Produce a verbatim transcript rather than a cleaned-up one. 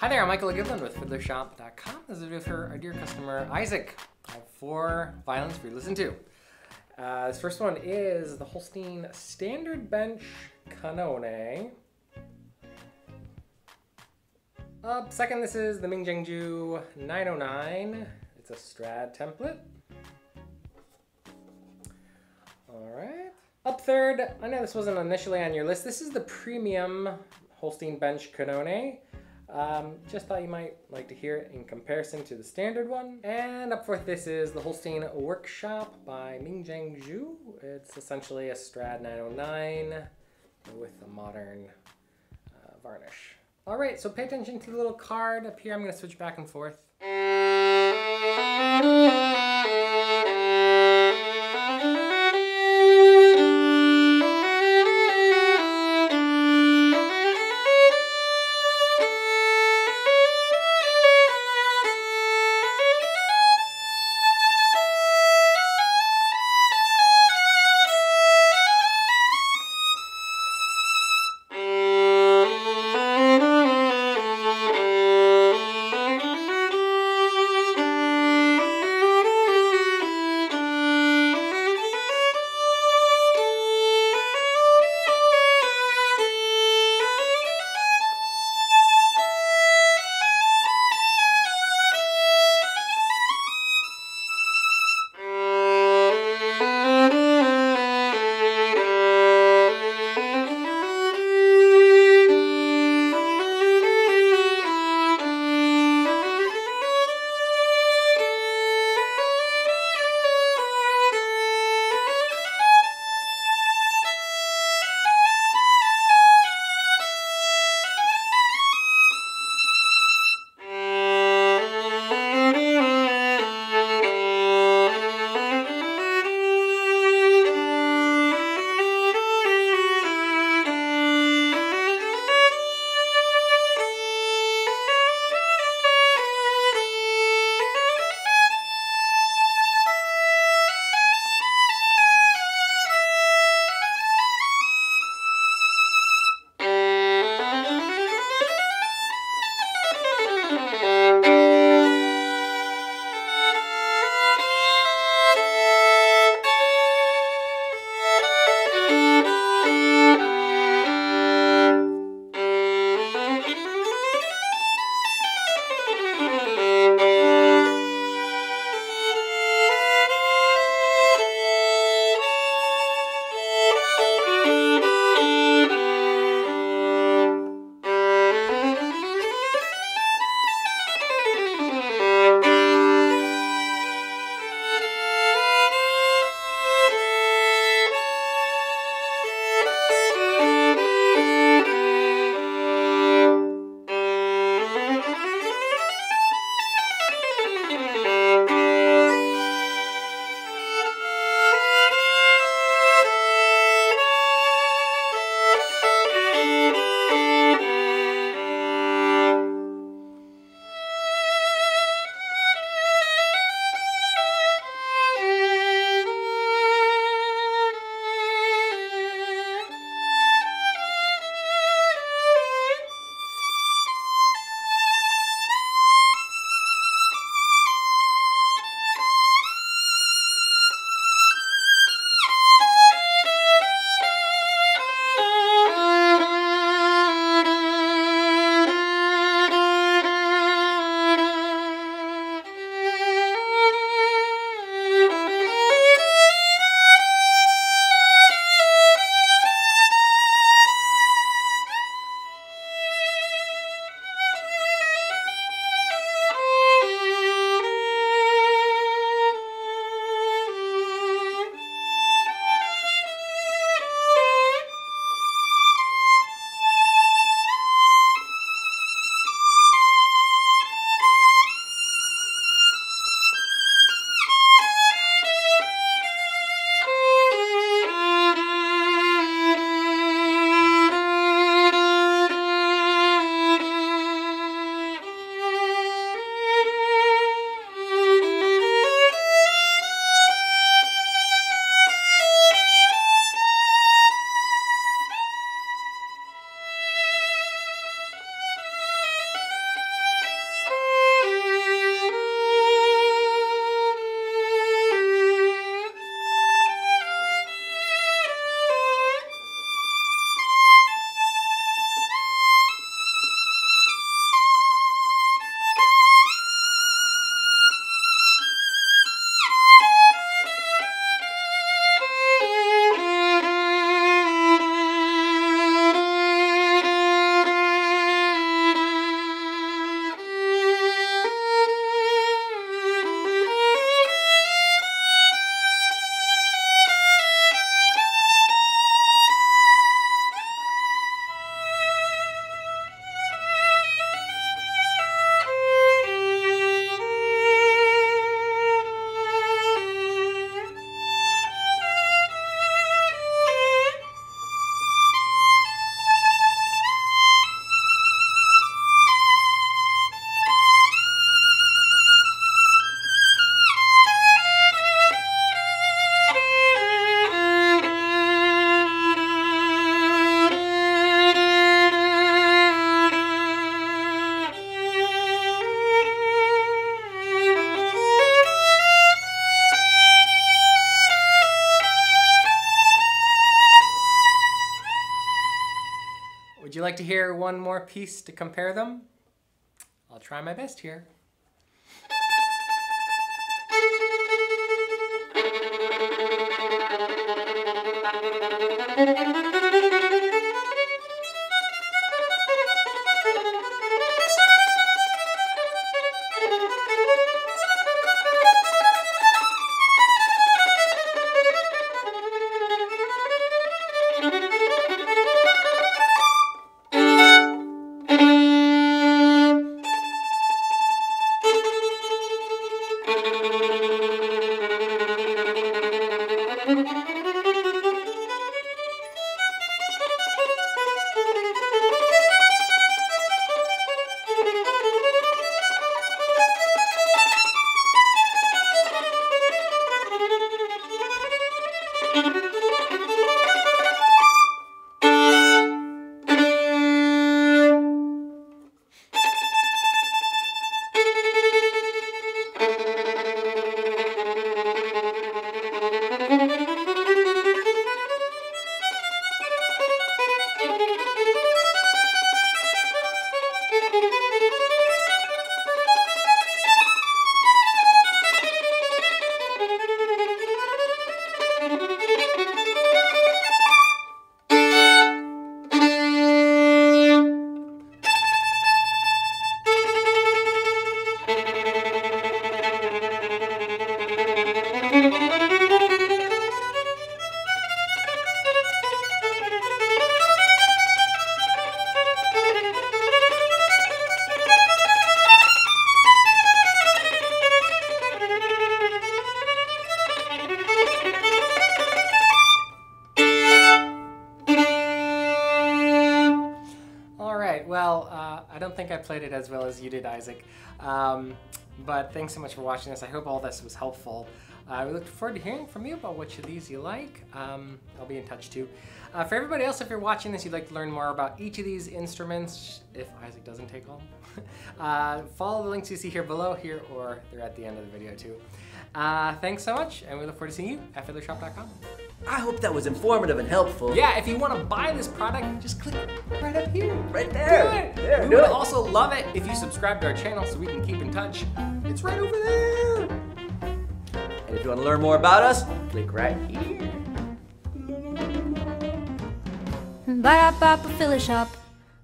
Hi there, I'm Michael Giblin with Fiddlershop dot com. This is a video for our dear customer Isaac. I have four violins for you to listen to. Uh, this first one is the Holstein Standard Bench Cannone. Up second, this is the Ming Jiang Zhu nine oh nine. It's a Strad template. Alright. Up third, I know this wasn't initially on your list. This is the premium Holstein Bench Cannone. Um, just thought you might like to hear it in comparison to the standard one. And up fourth, this is the Holstein Workshop by Ming Jiang Zhu. It's essentially a Strad nine oh nine with a modern uh, varnish. All right, so pay attention to the little card up here. I'm going to switch back and forth. like to hear one more piece to compare them? I'll try my best here. Well, uh, I don't think I played it as well as you did, Isaac. Um, but thanks so much for watching this. I hope all this was helpful. Uh, we look forward to hearing from you about which of these you like. Um, I'll be in touch too. Uh, for everybody else, if you're watching this, you'd like to learn more about each of these instruments, if Isaac doesn't take all, uh, follow the links you see here below here, or they're at the end of the video too. Uh, thanks so much, and we look forward to seeing you at fiddlershop dot com. I hope that was informative and helpful. Yeah, if you want to buy this product, just click right up here. Right there. Do it. There, we do would it. also love it if you subscribe to our channel so we can keep in touch. It's right over there. And if you want to learn more about us, click right here. Ba-da-ba-ba, Fiddlershop.